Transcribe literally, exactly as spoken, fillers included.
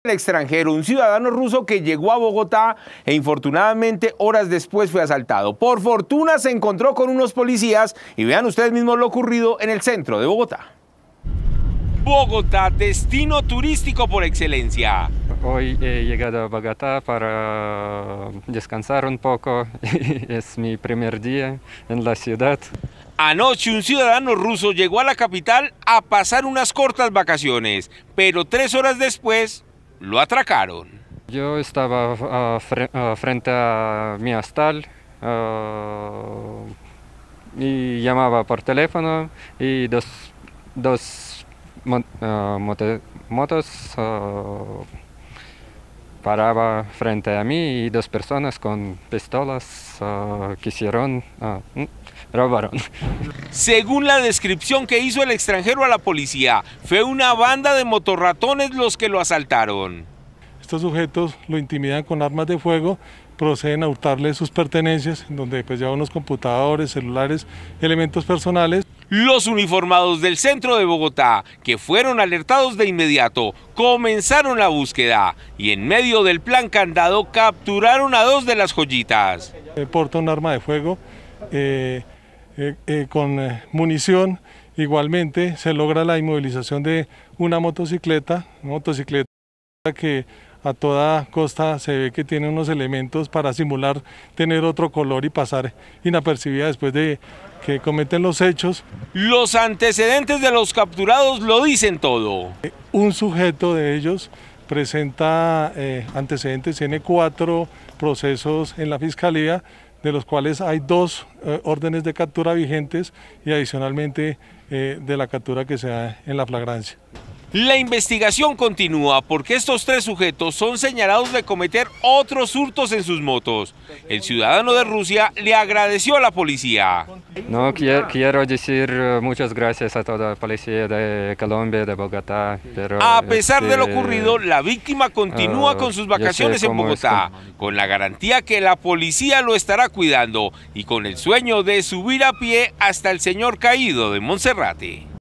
El extranjero, un ciudadano ruso que llegó a Bogotá e infortunadamente horas después fue asaltado. Por fortuna se encontró con unos policías y vean ustedes mismos lo ocurrido en el centro de Bogotá. Bogotá, destino turístico por excelencia. Hoy he llegado a Bogotá para descansar un poco. Es mi primer día en la ciudad. Anoche un ciudadano ruso llegó a la capital a pasar unas cortas vacaciones, pero tres horas después lo atracaron. Yo estaba uh, fre uh, frente a mi hostal uh, y llamaba por teléfono y dos, dos mo uh, moto motos uh, paraba frente a mí y dos personas con pistolas uh, quisieron uh, robaron. Según la descripción que hizo el extranjero a la policía, fue una banda de motorratones los que lo asaltaron. Estos sujetos lo intimidan con armas de fuego, proceden a hurtarle sus pertenencias, donde pues llevan unos computadores, celulares, elementos personales. Los uniformados del centro de Bogotá, que fueron alertados de inmediato, comenzaron la búsqueda y en medio del plan candado capturaron a dos de las joyitas. Eh, porta un arma de fuego eh, eh, eh, con eh, munición. Igualmente se logra la inmovilización de una motocicleta, una motocicleta que a toda costa se ve que tiene unos elementos para simular tener otro color y pasar inapercibida después de que cometen los hechos. Los antecedentes de los capturados lo dicen todo. Un sujeto de ellos presenta eh, antecedentes, tiene cuatro procesos en la fiscalía, de los cuales hay dos eh, órdenes de captura vigentes y adicionalmente eh, de la captura que se da en la flagrancia. La investigación continúa porque estos tres sujetos son señalados de cometer otros hurtos en sus motos. El ciudadano de Rusia le agradeció a la policía. No, quiero decir muchas gracias a toda la policía de Colombia, de Bogotá. Pero a pesar este, de lo ocurrido, la víctima continúa uh, con sus vacaciones en Bogotá, con la garantía que la policía lo estará cuidando y con el sueño de subir a pie hasta el Señor Caído de Monserrate.